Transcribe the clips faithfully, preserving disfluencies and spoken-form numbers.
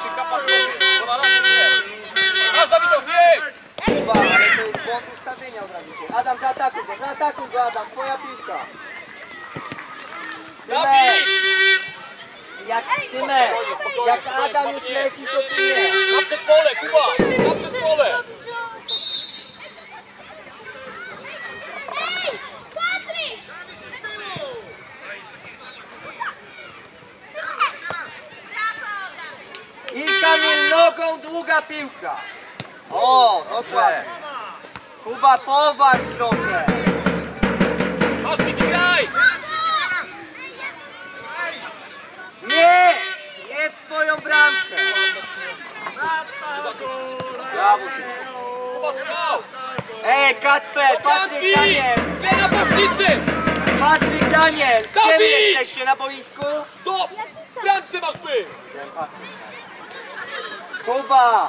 się kapać, bo na razie nie. Masz Dawidov, zjedź! Kuba, ale to jest błąd ustawienia od razu cię. Adam, zaatakuj go, zaatakuj go Adam, twoja piłka. Dawid! Jak Tymek, jak Adam już leci, to ty nie. Na przed pole, Kuba! Na przed pole! I Kamil nogą, długa piłka. O, dobrze. Kuba, powalcz trochę. Masz Miki, graj! Nie, nie w swoją bramkę. Brawo. Kuba, strzał! Ej, Kacper, Patryk, Daniel. Gdzie napastnicy? Patryk, Daniel. Gdzie wy Dawid! jesteście, na boisku? Do! W bramce masz być! Kuba.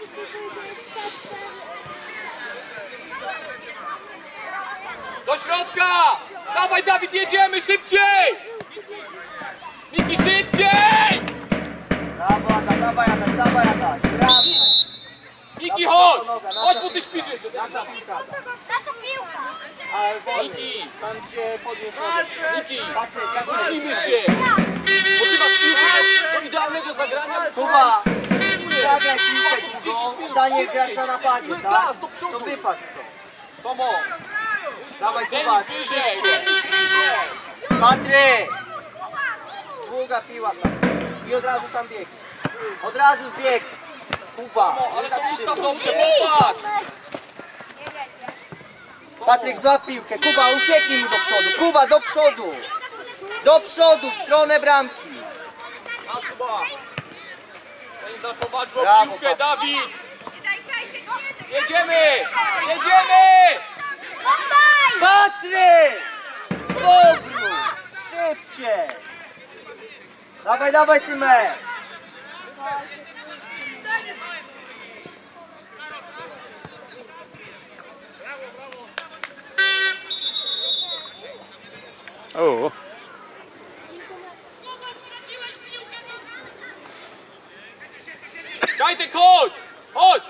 Do środka! Dawaj Dawid, jedziemy szybciej! Miki, szybciej! Brawo, Adam, dawaj, Adam, dawaj, Adam. Brawo. Miki, chodź! Chodź, bo ty śpisz jeszcze! Nasza piłka. Nasza piłka! Ale wolny. Miki! Tam gdzie podniósł. Miki! Patryk, jak Wrócimy się! Bo ty masz piłkę do, do idealnego zagrania! Kuba, Dziękuję. zagraj piłkę dziesięć długą. minut, Daniel szybciej. grasz na napadzie, No i tak? gaz, do przodu. To wypadł to. Tomo! Dawaj, Kuba. Denis wyżej! Denis wyżej! Patryk! Długa piła tam. I od razu tam bieg. Od razu bieg. Kuba, Ale nie to ustaw zatrzymuj dobrze, się. popatrz! Patryk, złap piłkę. Kuba, ucieknij mu do przodu. Kuba, do przodu. Do przodu, w stronę bramki. Masz Kuba! Zanim zachować go Brawo, piłkę, Patryk. Dawid! Jedziemy! Jedziemy! Patryk! Powrót! Szybciej! Dawaj, dawaj, Tymek! O. Kajtek, chodź! Chodź!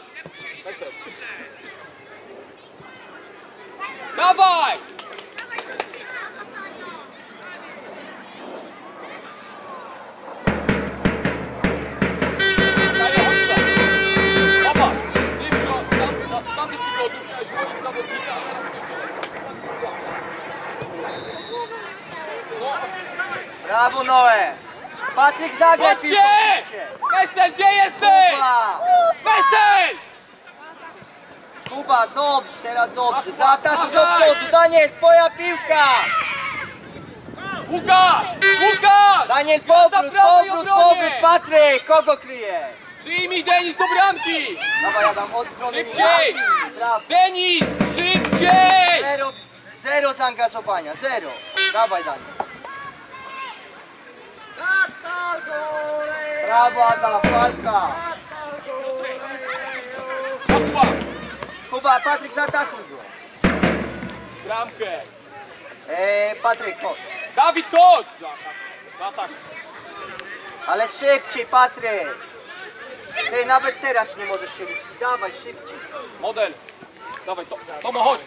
Dawaj! Daję, chodź tutaj. Papa, ty wczoraj, tam- w tamtym tygodniu chciałeś chodzić zawodnika, a teraz Brawo, Noe! Patryk, zagraj piłkę! Chodźcie! szybciej. Wesel, gdzie jesteś? Kuba! Wesel! Kuba, dobrze, teraz dobrze. Zaatakuj do przodu. Daniel, twoja piłka! Łukasz! Łukasz! Daniel, Za powrót, prawej powrót, obronie! powrót! Patryk, kogo kryjesz? Przyjmij Denis do bramki! Dawaj, Adam, od strony Szybciej! bramki. Brawo. Denis! Szybciej! Zero, zero zaangażowania, zero. Dawaj, Daniel. Brawo, Adam, walka. Masz Kuba! Kuba, Patryk, zaatakuj go. Bramkę! Eee, Patryk, chodź. Dawid, chodź! Za tak. Ale szybciej, Patryk. Ty nawet teraz nie możesz się ruszyć. Dawaj, szybciej. Model! Dawaj, to, Tomo, chodź!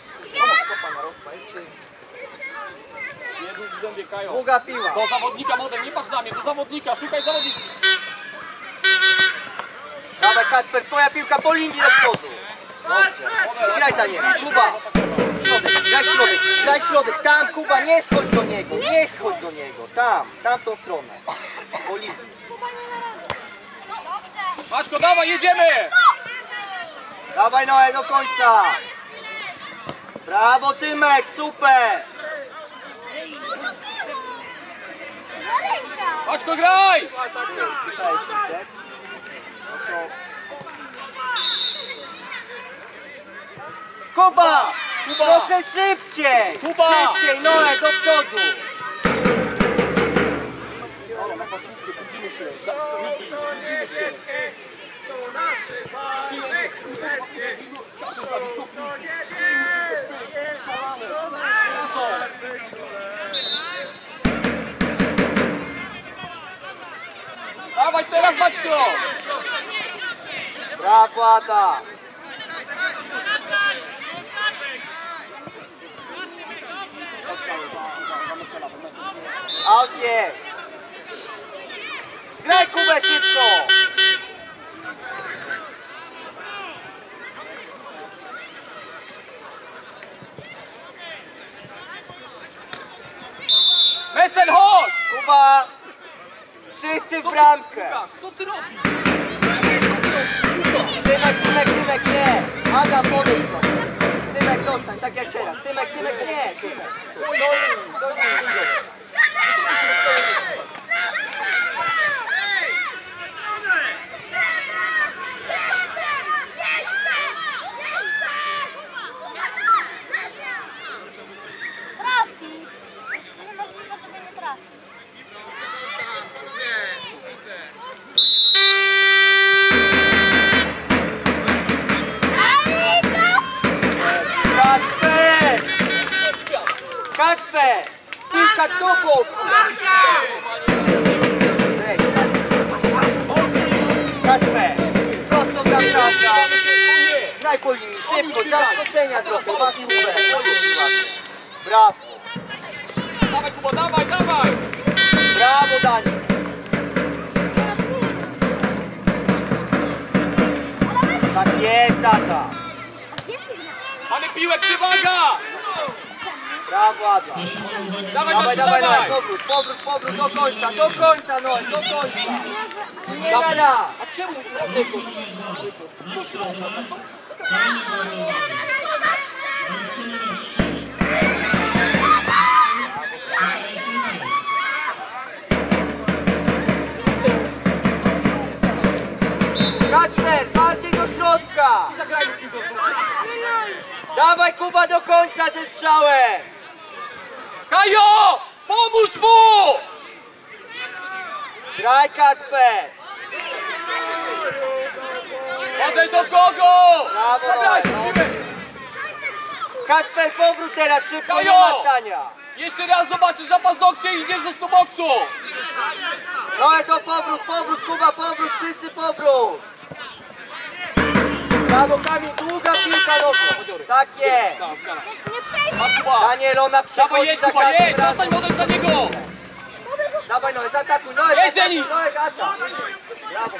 Jezu, zębie Kajo. Długa piła. Do zawodnika, model, nie patrz na mnie, do zawodnika, szukaj zawodnika! Dawaj, Kacper, twoja piłka po linii do przodu. Dobrze. Graj, Daniel. Kuba. Środek, graj środek, graj środek. Tam, Kuba, nie schodź do niego, nie schodź do niego. Tam, tamtą stronę. Po linii. Maćko, dawaj, jedziemy! Dawaj, Noe, do końca. Brawo, Tymek, super. Maćko, graj! Słyszałeś, Krystek? No to... Kuba! Kuba! Trochę szybciej! Kuba! Szybciej, Noe, do przodu! Budzimy się, Miki, budzimy się. Dawaj teraz, Maćko! Brawo, Ada. Out jest. Graj Kubę szybko. Wesel, chodź! Kuba. Wszyscy w bramkę. Co ty robisz? Tymek, Tymek, Tymek, nie. Ada, podejdź go. Tymek, zostań, tak jak teraz. Tymek, Tymek, nie. Tymek. Do linii, do linii. Trafi! Niemożliwe, żeby nie trafił. Kacper! Kacper! Piłka do boku! Kacper! Prosto na trasa! Graj po linii, szybko, zaskoczenia trochę, masz Kubę. Brawo! Dawaj, Kuba, dawaj, dawaj! Brawo, Daniel! Tak jest, Ada! Mamy piłę, przewaga! Brawo, Ada! Dawaj, Dawaj, Maćku, dawaj, dawaj, dawaj! powrót, powrót, powrót, do końca, do końca, no, do końca! Nie na raz! A czemu na zewnątrz? Do środka, co? Kacper, bardziej do środka! Zagrajmy piłkę. Dawaj Kuba do końca ze strzałem! Kajo! Pomóż mu! Graj Kacper! Odejdź do kogo? Brawo, Zagrajmy no. piłę. Kacper, powrót teraz szybko, nie Kajo! ma stania! Jeszcze raz zobaczysz na paznokcie i idziesz do stoboksu! No ale to powrót, powrót Kuba, powrót, wszyscy powrót! Brawo Kamil, długa piłka nogą! Tak jest! Nie przejdzie! Masz Kuba! Daniel, ona Dawaj, przychodzi jedź za Kuba, każdym jedź! razem! Zostań model za niego! Dawaj Noe, zaatakuj, Noe, Jedź, zaatakuj, Denis! Noe, gata! Brawo!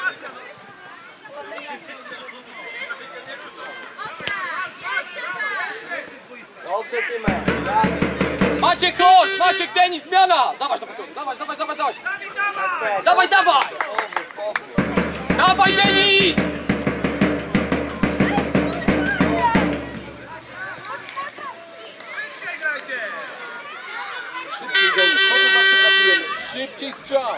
Dobrze Tymek, brawo! Maciek, chodź! Maciek, Denis, zmiana! Dawaj do pociągu, dawaj, dawaj, dawaj, dawaj! Kacper, Dawaj, dawaj! powrót, powrót! Dawaj, Denis! Szybciej, Denis, po to zawsze pracujemy. Szybciej strzał!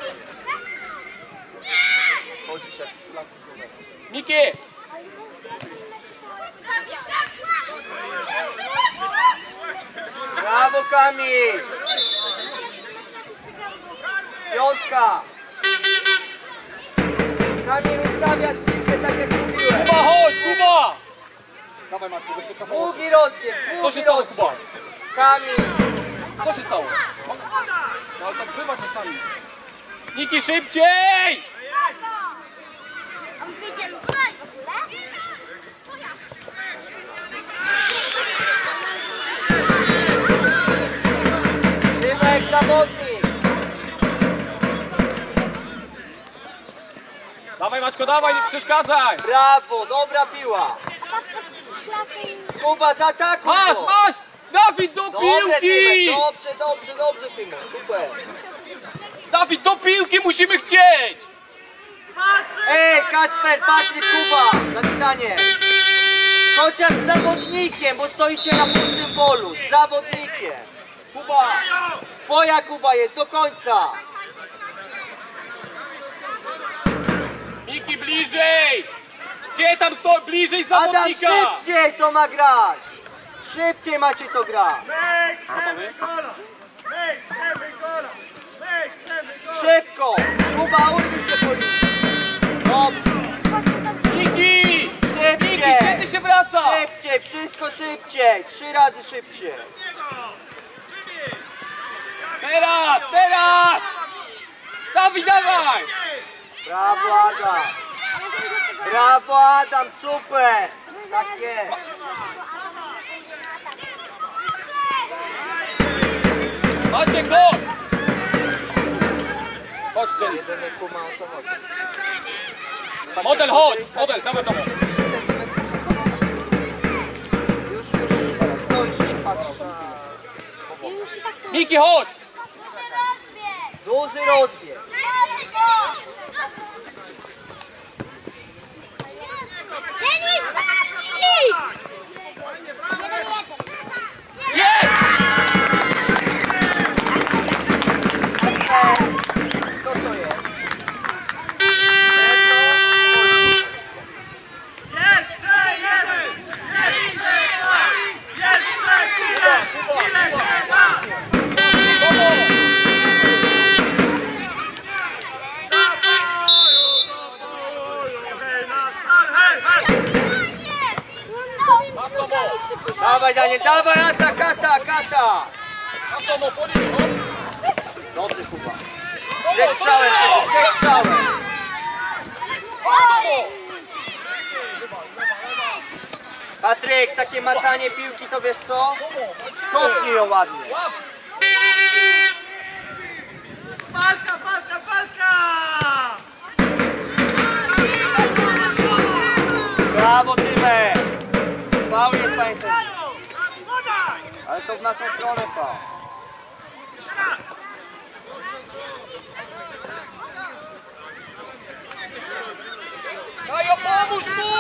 Chodzi się. Miki! Brawo Kamil! Piątka! Kamil, ustawiasz piłkę tak jak mówiłem! Kuba, chodź, Kuba! Dawaj, Maciek, do środka pomocy. Długi rozbieg, Co długi się stało, rozbieg! Kuba? Kamil! Co się stało? No ale tak bywa czasami. Niki, szybciej! On wyjdzie lub w ogóle? Tymek, zawodnik! Dawaj, Maćko, dawaj, nie przeszkadzaj! Brawo, dobra piła! A ta z klasy i... Kuba, zaatakuj Masz, go! masz! Dawid, do Dobre piłki! Tymek, dobrze, dobrze, dobrze Tymek, super! Dawid, do piłki musimy chcieć! Ej, Kacper, Patryk, Kuba! Znaczy Daniel! Chociaż z zawodnikiem, bo stoicie na pustym polu, z zawodnikiem! Kuba! Twoja Kuba jest, do końca! Miki, bliżej! Gdzie tam sto... bliżej Adam, zawodnika! szybciej to ma grać! Szybciej macie to grać! Szybko! Kuba, urwij się po linii! Dobrze! Miki! Miki, Szybciej! kiedy się wraca? Szybciej, wszystko szybciej! Trzy razy szybciej! Teraz, teraz! Dawid, dawaj! Brawo, Ada! Brawo Adam, super! Tak jest. Macie gol! Chodź ty. Jeden nie kuma o co chodzi. Model, chodź! Model, dawaj do mnie. Już, już stoisz i się patrzysz na... Miki, chodź! Duży rozbieg! Duży rozbieg. Denis, zapnij! Jeden, jeden. Jest! Co to jest? Jeszcze jeden! Jeszcze dwa! Jeszcze chwilę! Chwilę trzeba! Hej, na star, hej, hej! No, z nogami przypuszczam. Dawaj Daniel, dawaj Ata, kata, kata! Na to po linii, Dobrze Kuba. Ze strzałem, Kuba, ze strzałem. Patryk, takie macanie piłki to wiesz co? Kopnij ją ładnie. Walka, walka, walka! Brawo Tymek! Faul jest panie sędzio. Ale to w naszą stronę faul. Kajo, pomóż mu!